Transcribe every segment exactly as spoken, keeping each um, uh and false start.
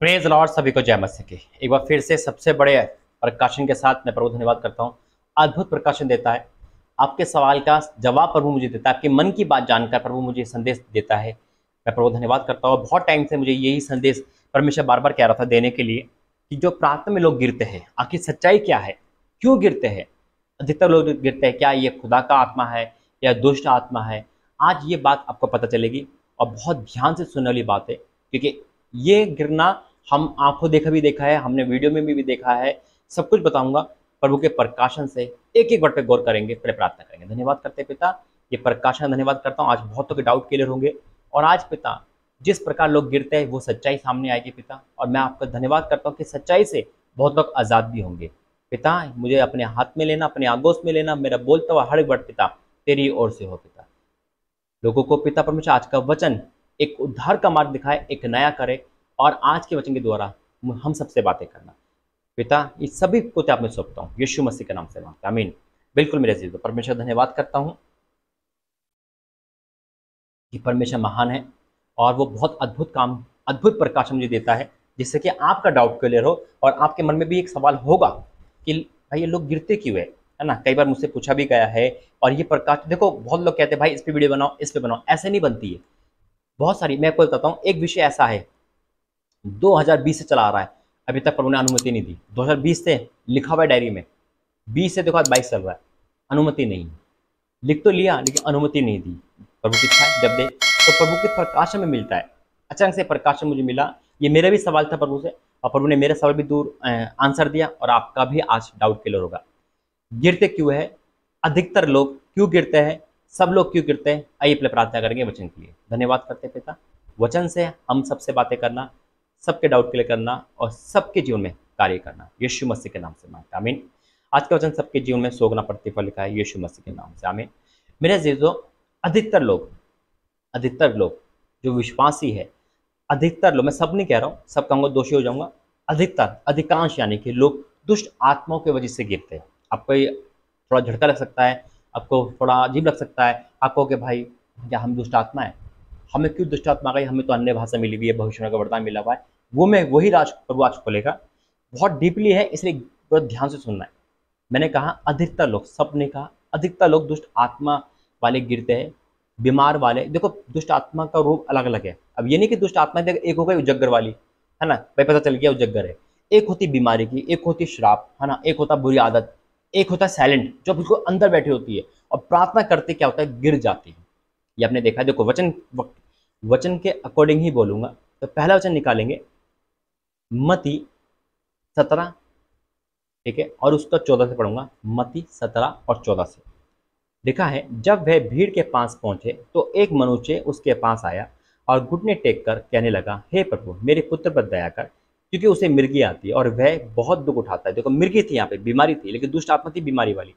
Praise Lord, सभी को जय मसीह की। एक बार फिर से सबसे बड़े प्रकाशन के साथ मैं प्रभु धन्यवाद करता हूँ। अद्भुत प्रकाशन देता है, आपके सवाल का जवाब प्रभु मुझे देता है, आपके मन की बात जानकर प्रभु मुझे संदेश देता है। मैं प्रभु धन्यवाद करता हूँ। बहुत टाइम से मुझे यही संदेश परमेश्वर बार बार कह रहा था देने के लिए कि जो प्रार्थना में लोग गिरते हैं, आखिर सच्चाई क्या है, क्यों गिरते हैं। अधिकतर लोग गिरते हैं, क्या ये खुदा का आत्मा है या दुष्ट आत्मा है। आज ये बात आपको पता चलेगी और बहुत ध्यान से सुनने वाली बात है, क्योंकि ये गिरना हम आंखों देखा भी देखा है, हमने वीडियो में भी, भी देखा है। सब कुछ बताऊंगा प्रभु के प्रकाशन से, एक एक वर्ड पे गौर करेंगे, पहले प्रार्थना करेंगे। धन्यवाद करते हैं पिता, ये प्रकाशन धन्यवाद करता हूँ। आज बहुतों के डाउट क्लियर होंगे और आज पिता जिस प्रकार लोग गिरते हैं वो सच्चाई सामने आएगी पिता। और मैं आपका धन्यवाद करता हूँ कि सच्चाई से बहुत लोग आज़ाद भी होंगे पिता। मुझे अपने हाथ में लेना, अपने आगोश में लेना, मेरा बोलता हुआ हर एक वर्ड पिता तेरी ओर से हो पिता। लोगों को पिता परमेश्वर आज का वचन एक उद्धार का मार्ग दिखाए, एक नया करे, और आज के वचन के द्वारा हम सबसे बातें करना पिता। इस सभी को आप में सौंपता हूँ यीशु मसीह के नाम से मांगता, आमीन। बिल्कुल मेरे जीवन परमेश्वर धन्यवाद करता हूँ कि परमेश्वर महान है और वो बहुत अद्भुत काम, अद्भुत प्रकाश मुझे देता है, जिससे कि आपका डाउट क्लियर हो और आपके मन में भी एक सवाल होगा कि भाई ये लोग गिरते क्यों है, है ना। कई बार मुझसे पूछा भी गया है। और ये प्रकाश देखो, बहुत लोग कहते हैं भाई इस पे वीडियो बनाओ, इस पे बनाओ, ऐसे नहीं बनती है। बहुत सारी, मैं आपको बताता हूँ, एक विषय ऐसा है दो हज़ार बीस से चला आ रहा है, अभी तक प्रभु ने अनुमति नहीं दी। दो हज़ार बीस से लिखा हुआ है डायरी में, बीस से देखो आज बाईस चल रहा है, अनुमति नहीं। लिख तो लिया लेकिन अनुमति नहीं दी। प्रभु की इच्छा है जब दे तो प्रभु के प्रकाश में मिलता है। अचानक से प्रकाश मुझे मिला, ये मेरा भी सवाल था प्रभु से, और प्रभु ने मेरे सवाल भी दूर आंसर दिया, और आपका भी आज डाउट क्लियर होगा। गिरते क्यों है, अधिकतर लोग क्यों गिरते हैं, सब लोग क्यों गिरते हैं। आइए पहले प्रार्थना करेंगे वचन के लिए। धन्यवाद करते हैं पिता, वचन से हम सबसे बातें करना, सबके डाउट क्लियर करना और सबके जीवन में कार्य करना, यीशु मसीह के नाम से मांगता, आमीन। आज का वचन सबके जीवन में सोगना प्रतिफल लिखा है, यीशु मसीह के नाम से, आमीन। मेरे अजीजों, अधिकतर लोग अधिकतर लोग जो विश्वासी है, अधिकतर लोग, मैं सब नहीं कह रहा हूँ, सब कहूँगा दोषी हो जाऊंगा, अधिकतर, अधिकांश यानी कि लोग दुष्ट आत्माओं की वजह से गिरते हैं। आपको ये थोड़ा झटका लग सकता है, आपको थोड़ा अजीब लग सकता है, आपको कि भाई क्या हम दुष्ट आत्मा है, हमें क्यों दुष्ट आत्मा गई, हमें तो अन्य भाषा मिली हुई है, भविष्य का वरदान मिला हुआ है। वो मैं वही राज प्रभु आज खोलेगा, बहुत डीपली है, इसलिए बहुत ध्यान से सुनना है। मैंने कहा अधिकतर लोग, सब ने कहा अधिकतर लोग दुष्ट आत्मा वाले गिरते हैं, बीमार वाले। देखो दुष्ट आत्मा का रूप अलग अलग है। अब ये नहीं कि दुष्ट आत्मा देखो, एक हो गई उजग्गर वाली, है ना, भाई पता चल गया उजग्गर है। एक होती बीमारी की, एक होती श्राप, है ना, एक होता बुरी आदत, एक होता साइलेंट जो बिल्कुल अंदर बैठी होती है और प्रार्थना करते क्या होता है, गिर जाती है। ये आपने देखा है। देखो वचन वचन के अकॉर्डिंग ही बोलूंगा। तो पहला वचन निकालेंगे मती सत्रह, ठीक है, और उसका चौदह से पढ़ूंगा। मती सत्रह और चौदह से लिखा है, जब वह भीड़ के पास पहुंचे तो एक मनुष्य उसके पास आया और घुटने टेक कर कहने लगा, हे प्रभु मेरे पुत्र पर दया कर, क्योंकि उसे मिर्गी आती है और वह बहुत दुख उठाता है। देखो मिर्गी थी, यहाँ पे बीमारी थी, लेकिन दुष्ट आत्मा थी बीमारी वाली।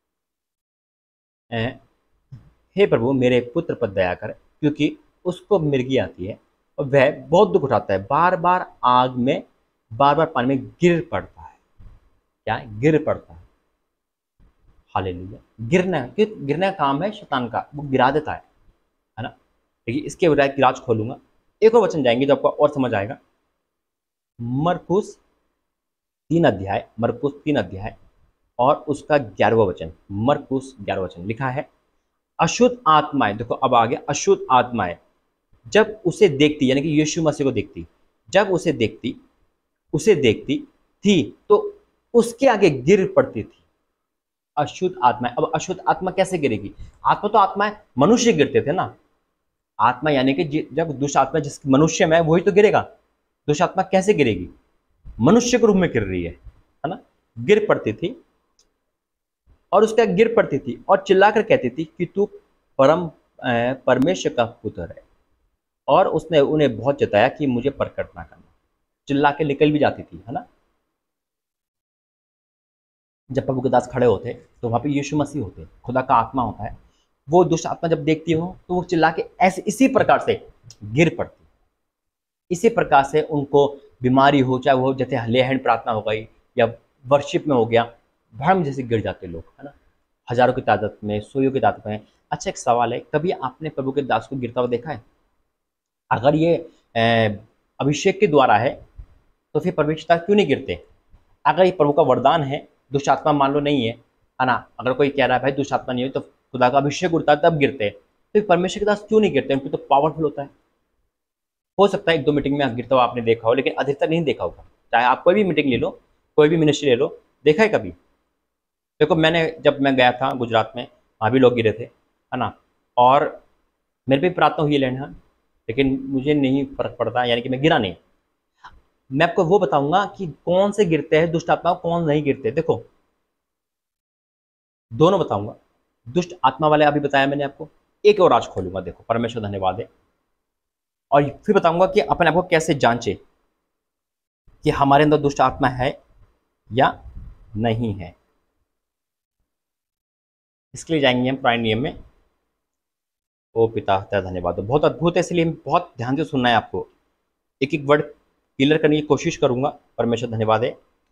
हे प्रभु मेरे पुत्र पर दया कर, क्योंकि उसको मिर्गी आती है और वह बहुत दुख उठाता है, बार बार आग में, बार बार पानी में गिर पड़ता है। क्या है? गिर पड़ता है। हालेलुया। गिरना, क्यों गिरने का काम है शैतान का, वो गिरा देता है, है ना। देखिए इसके बजाय राज खोलूंगा, एक और वचन जाएंगे जो आपको और समझ आएगा। मरकुस तीन अध्याय, मरकुस तीन अध्याय और उसका ग्यारहवां वचन। मरकुस ग्यारह वचन लिखा है, अशुद्ध आत्माएं, देखो अब आ गया, अशुद्ध आत्माएं जब उसे देखती, यानी कि यीशु मसीह को देखती, जब उसे देखती उसे देखती थी तो उसके आगे गिर पड़ती थी। अशुद्ध आत्मा। अब अशुद्ध आत्मा कैसे गिरेगी? आत्मा तो आत्मा है, मनुष्य गिरते थे ना। आत्मा यानी कि जब दुष्ट आत्मा जिस मनुष्य में है वही तो गिरेगा। दुष्ट आत्मा कैसे गिरेगी? मनुष्य के रूप में गिर रही है, है ना। गिर पड़ती थी और उसका गिर पड़ती थी और चिल्लाकर कहती थी कि तू परम परमेश्वर का पुत्र है। और उसने उन्हें बहुत जताया कि मुझे प्रकट ना करना। चिल्ला के निकल भी जाती थी, है ना। जब प्रभु के दास खड़े होते तो वहां पे यीशु मसीह होते, खुदा का आत्मा होता है। वो दुष्ट आत्मा जब देखती हो तो वो चिल्ला के ऐसे इसी प्रकार से गिर पड़ती। इसी प्रकार से उनको बीमारी हो, चाहे वो जैसे हलेहन प्रार्थना हो गई या वर्शिप में हो गया, भ्रम जैसे गिर जाते लोग, है ना, हजारों की तादाद में, सौयों की तादाद में। अच्छा एक सवाल है, कभी आपने प्रभु के दास को गिरता हुआ देखा है? अगर ये अभिषेक के द्वारा है तो फिर परमेश्वर क्यों नहीं गिरते? अगर ये प्रभु का वरदान है, दुष्ट आत्मा मान लो नहीं है, है ना, अगर कोई कह रहा है भाई दुष्ट आत्मा नहीं है तो खुदा का अभिषेक उड़ता है तब गिरते हैं, तो परमेश्वर के दास क्यों नहीं गिरते? उनको तो पावरफुल होता है। हो सकता है एक दो मीटिंग में गिरता हुआ आपने देखा हो, लेकिन अधिकतर नहीं देखा होगा। चाहे आप कोई भी मीटिंग ले लो, कोई भी मिनिस्ट्री ले लो, देखा है कभी? देखो मैंने जब मैं गया था गुजरात में, वहाँ भी लोग गिरे थे, है ना, और मेरे भी प्रार्थना हुई लैंड, लेकिन मुझे नहीं फर्क पड़ता, यानी कि मैं गिरा नहीं। मैं आपको वो बताऊंगा कि कौन से गिरते हैं दुष्ट आत्मा, कौन नहीं गिरते। देखो दोनों बताऊंगा, दुष्ट आत्मा वाले अभी बताया मैंने आपको, एक और आज खोलूंगा। देखो परमेश्वर धन्यवाद है। और फिर बताऊंगा कि अपने आप को कैसे जांचे कि हमारे अंदर दुष्ट आत्मा है या नहीं है। इसके लिए जाएंगे हम पुराने नियम में। ओ पिता तेरा धन्यवाद हो, बहुत अद्भुत है, इसलिए बहुत ध्यान से सुनना है आपको। एक एक वर्ड क्लियर करने की कोशिश करूंगा। परमेश्वर धन्यवाद है।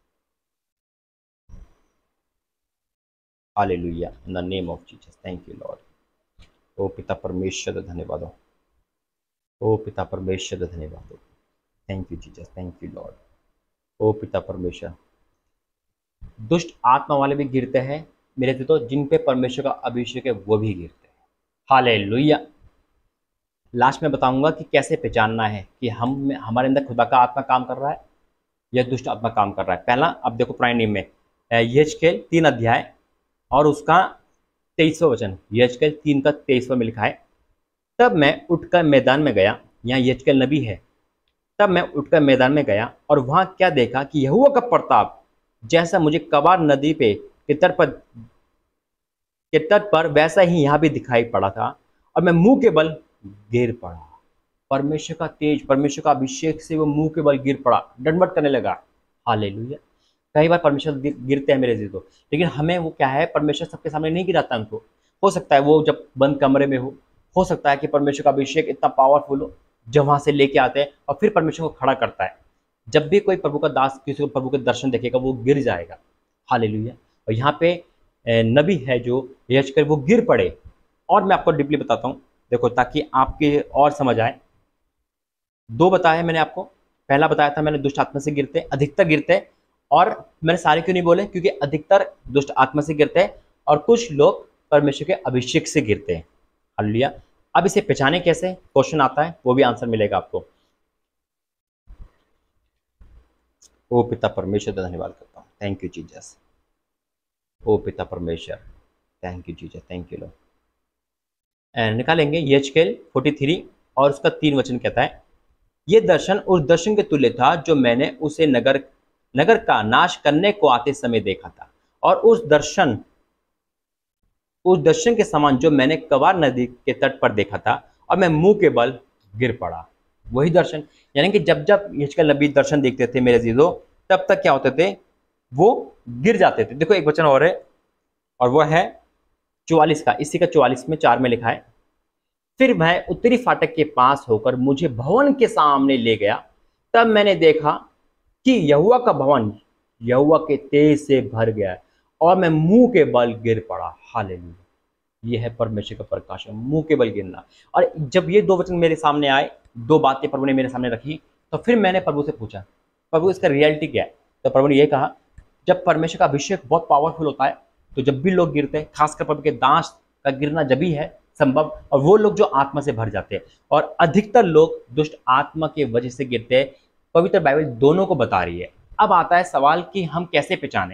Hallelujah, in the name of Jesus, thank you Lord. ओ पिता परमेश्वर धन्यवाद हो, ओ पिता परमेश्वर धन्यवाद हो, thank you Jesus, thank you Lord. ओ पिता परमेश्वर, दुष्ट आत्मा वाले भी गिरते हैं मेरे से, तो जिन पे परमेश्वर का अभिषेक है वो भी गिरते हैं। हालेलुया। लास्ट में बताऊंगा कि कैसे पहचानना है कि हम हमारे अंदर खुदा का आत्मा काम कर रहा है या दुष्ट आत्मा काम कर रहा है। पहला, अब देखो पुराने नियम में यहेजकेल तीन अध्याय और उसका तेईसवां वचन, यहेजकेल तीन का तेईसवां में लिखा है, तब मैं उठकर मैदान में गया, यहाँ यहेजकेल नबी है, तब मैं उठकर मैदान में गया और वहां क्या देखा कि यहोवा का प्रताप जैसा मुझे कबार नदी पे के तट पर के तट पर वैसा ही यहाँ भी दिखाई पड़ा था, और मैं मुंह के बल गिर पड़ा। परमेश्वर का तेज, परमेश्वर का अभिषेक से वो मुंह के बल गिर पड़ा, दंडवत करने लगा। हालेलुया। कई बार परमेश्वर गिरते हैं मेरे जी, तो लेकिन हमें वो क्या है, परमेश्वर सबके सामने नहीं गिराता उनको। हो सकता है वो जब बंद कमरे में हो हो सकता है कि परमेश्वर का अभिषेक इतना पावरफुल हो जब वहां से लेके आते हैं और फिर परमेश्वर को खड़ा करता है। जब भी कोई प्रभु का दास किसी को प्रभु के दर्शन देखेगा वो गिर जाएगा। हालेलुया। और यहाँ पे नबी है जो यहेजकेल, वो गिर पड़े। और मैं आपको डीपली बताता हूँ, देखो ताकि आपके और समझ आए। दो बताया मैंने आपको, पहला बताया था मैंने दुष्ट आत्मा से गिरते, अधिकतर गिरते, और मैंने सारे क्यों नहीं बोले, क्योंकि अधिकतर दुष्ट आत्मा से गिरते हैं और कुछ लोग परमेश्वर के अभिषेक से गिरते हैं। हालेलुया। अब इसे पहचाने कैसे, क्वेश्चन आता है, वो भी आंसर मिलेगा आपको। ओ पिता परमेश्वर का धन्यवाद करता हूँ, थैंक यू जीसस। ओ पिता परमेश्वर, thank you Jesus, thank you Lord. निकालेंगे यहेजकेल तैंतालीस और उसका तीन वचन कहता है, ये दर्शन उस दर्शन के तुल्य था जो मैंने उसे नगर नगर का नाश करने को आते समय देखा था, और उस दर्शन उस दर्शन के समान जो मैंने कबार नदी के तट पर देखा था, और मैं मुंह के बल गिर पड़ा। वही दर्शन, यानी कि जब जब यहेजकेल नबी दर्शन देखते थे मेरे जीजो, तब तक क्या होते थे, वो गिर जाते थे। देखो एक वचन और है, और वो है चौवालीस का, इसी का चौवालीस में चार में लिखा है, फिर वह उत्तरी फाटक के पास होकर मुझे भवन के सामने ले गया, तब मैंने देखा कि यहोवा का भवन यहोवा के तेज से भर गया, और मैं मुंह के बल गिर पड़ा। हालेलुया। ये है परमेश्वर का प्रकाश, मुंह के बल गिरना। और जब ये दो वचन मेरे सामने आए, दो बातें प्रभु ने मेरे सामने रखी, तो फिर मैंने प्रभु से पूछा, प्रभु इसका रियलिटी क्या है? तो प्रभु ने यह कहा, जब परमेश्वर का अभिषेक बहुत पावरफुल होता है तो जब भी लोग गिरते हैं, खासकर प्रभु के दास का गिरना जब भी है संभव, और वो लोग जो आत्मा से भर जाते हैं, और अधिकतर लोग दुष्ट आत्मा के वजह से गिरते हैं। पवित्र बाइबल दोनों को बता रही है। अब आता है सवाल कि हम कैसे पहचाने।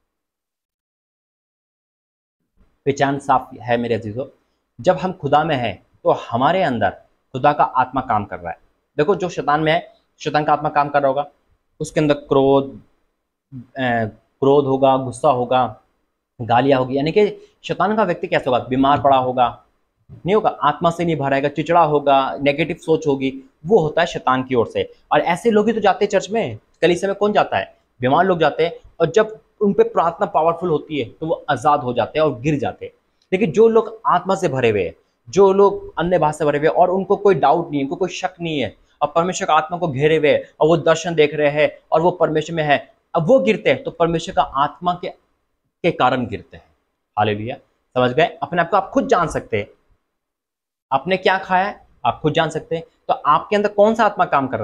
पहचान साफ है मेरे अजीजों, जब हम खुदा में हैं तो हमारे अंदर खुदा का आत्मा काम कर रहा है। देखो जो शैतान में है, शैतान का आत्मा काम कर रहा होगा, उसके अंदर क्रोध क्रोध होगा, गुस्सा होगा, गालियां होगी, यानी कि शैतान का व्यक्ति कैसा होगा, बीमार पड़ा होगा, नहीं होगा, आत्मा से नहीं भरा रहेगा, चिचड़ा होगा, नेगेटिव सोच होगी, वो होता है शैतान की ओर से। और ऐसे लोग ही तो जाते हैं चर्च में, कलीसिया में कौन जाता है? बीमार लोग जाते हैं, और जब उन पे प्रार्थना पावरफुल होती है तो वो आजाद हो जाते हैं और गिर जाते हैं। लेकिन जो लोग आत्मा से भरे हुए हैं, जो लोग अन्य भाषा से भरे हुए हैं, और उनको कोई डाउट नहीं है, उनको कोई शक नहीं है, और परमेश्वर का आत्मा को घेरे हुए हैं, और वो दर्शन देख रहे हैं, और वो परमेश्वर में है, अब वो गिरते हैं तो परमेश्वर का आत्मा के के कारण गिरते हैं। हालेलुया। समझ गए? अपने आप को आप खुद जान सकते हैं, आपने क्या खाया है आप खुद जान सकते हैं। तो आपके अंदर कौन सा आत्मा काम कर रहा है?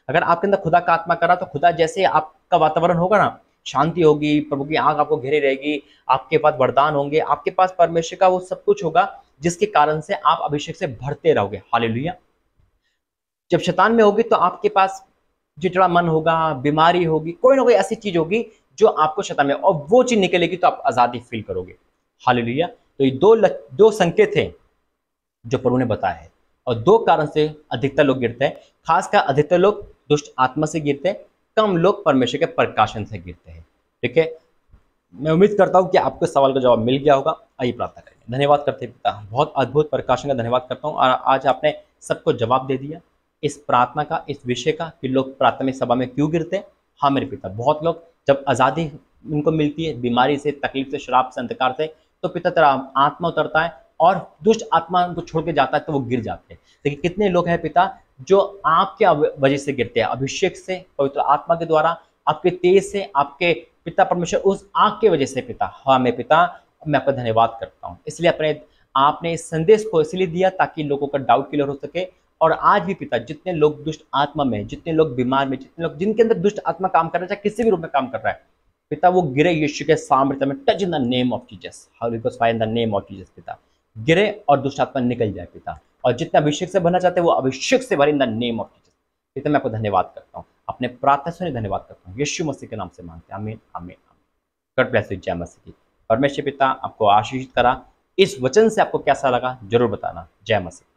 अगर आपके अंदर खुदा का आत्मा करा तो खुदा जैसे आपका वातावरण होगा ना, शांति होगी, प्रभु की आंख आपको घेरे रहेगी, आपके पास वरदान होंगे, आपके पास परमेश्वर का वो सब कुछ होगा जिसके कारण से आप अभिषेक से भरते रहोगे। हालेलुया। जब शैतान में होगी तो आपके पास चिड़चिड़ा मन होगा, बीमारी होगी, कोई ना कोई ऐसी चीज होगी जो आपको शैतान में, और वो चीज निकलेगी तो आप आजादी फील करोगे। हालेलुया। तो ये दो लक, दो संकेत हैं जो प्रभु ने बताया है, और दो कारण से अधिकतर लोग गिरते हैं। खासकर अधिकतर लोग दुष्ट आत्मा से गिरते हैं, कम लोग परमेश्वर के प्रकाशन से गिरते हैं। ठीक है, मैं उम्मीद करता हूँ कि आपको सवाल का जवाब मिल गया होगा। आइए प्रार्थना करेंगे। धन्यवाद करते हैं पिता, बहुत अद्भुत प्रकाशन का धन्यवाद करता हूँ, और आज आपने सबको जवाब दे दिया इस प्रार्थना का, इस विषय का, कि लोग प्राथमिक सभा में क्यों गिरते हैं। हाँ मेरे पिता, बहुत लोग जब आज़ादी उनको मिलती है बीमारी से, तकलीफ से, शराब से, अंधकार से, तो पिता तेरा आत्मा उतरता है और दुष्ट आत्मा उनको छोड़ के जाता है तो वो गिर जाते हैं। लेकिन कितने लोग हैं पिता जो आपके वजह से गिरते हैं, अभिषेक से, पवित्र आत्मा के द्वारा, आपके तेज से, आपके पिता परमेश्वर उस आग के वजह से पिता। हाँ मैं पिता, मैं आपका धन्यवाद करता हूँ। इसलिए अपने आपने इस संदेश को इसलिए दिया ताकि लोगों का डाउट क्लियर हो सके। और आज भी पिता जितने लोग दुष्ट आत्मा में, जितने लोग बीमार में, जितने लोग जिनके अंदर दुष्ट आत्मा काम कर रहा है, चाहे किसी भी रूप में काम कर रहा है पिता, वो गिरे यीशु के सामर्थ्य में। Touch in the name of Jesus, how goes fire in the name of Jesus पिता, गिरे और दुष्ट आत्मा निकल जाए पिता। और जितने अभिषेक से बनना चाहते हैं वो अभिषेक से भरे in the name of Jesus पिता। मैं आपको धन्यवाद करता हूँ, अपने प्रार्थना सुने धन्यवाद करता हूँ, यीशु मसीह के नाम से मांगते हैं, आमीन आमीन आमीन। God bless you. जय मसीह की। परमेश्वर पिता आपको आशीषित करा। इस वचन से आपको कैसा लगा जरूर बताना। जय मसीह।